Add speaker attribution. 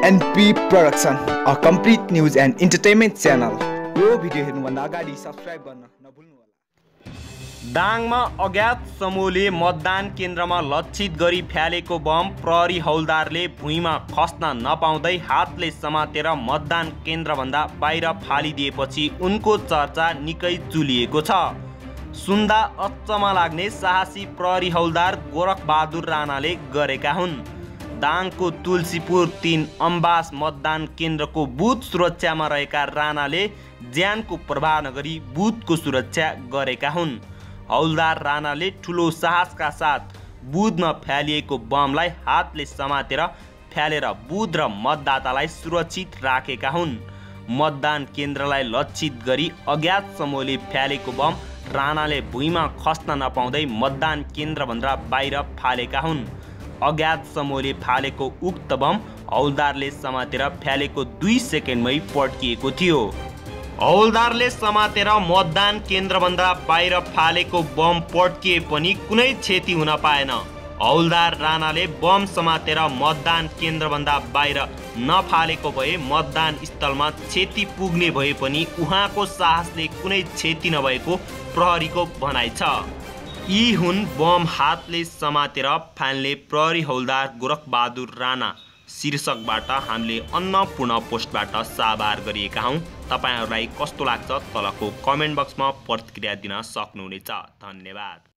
Speaker 1: NP Production, a complete news and entertainment channel. यो video हेर्नुभन्दा अगाडि सब्स्क्राइब गर्न नभुल्नुहोला।
Speaker 2: दाङमा अज्ञात समूहले मतदान केन्द्रमा लक्षित गरी फ्यालेको बम प्रहरी हौलदारले भुइँमा खस्न नपाउँदै हातले समातेर मतदान केन्द्रभन्दा बाहिर फालिदिएपछि उनको चर्चा निकै जुलिएको छ। सुन्दा अचम्म लाग्ने साहसी प्रहरी हौलदार गोरखबहादुर राणाले गरेका हुन्। दाङको तुलसीपुर 3 अम्बास मतदान केन्द्रको बुथ सुरक्षामा रहेका राणाले ज्यानको प्रवाह नगरी बुथको सुरक्षा गरेका हुन्। हौलदार राणाले ठुलो साहसका साथ बुथमा फ्यालिएको बमलाई हातले समातेर फ्यालेर बुथ र मतदातालाई सुरक्षित राखेका हुन्। मतदान केन्द्रलाई लक्षित गरी अज्ञात समूहले फ्यालेको बम राणाले भुइँमा खस्न नपाउँदै मतदान केन्द्रभन्दा बाहिर फालेका हुन्। अज्ञात समूहले फालेको उक्त बम हौलदारले समातेर फ्यालेको 2 सेकेन्डमै पड्किएको थियो। हौलदारले समातेर मतदान केन्द्रभन्दा बाहिर फालेको बम पड्किए पनि कुनै क्षति हुन पाएन। हौलदार राणाले बम समातेर मतदान केन्द्रभन्दा बाहिर नफालेको भए मतदान स्थलमा क्षति पुग्ने भए पनि उहाँको साहसले कुनै क्षति नभएको प्रहरीको भनाइ छ। यी हुन् बम हातले समातेर फाल्ने प्रहरी हौलदार गोरखबहादुर राणा शीर्षकबाट हामीले अन्नपूर्ण पोस्टबाट साभार गरिएका हौँ। तपाईहरुलाई कस्तो लाग्छ तलको कमेन्ट बक्समा प्रतिक्रिया दिन सक्नुहुनेछ। धन्यवाद।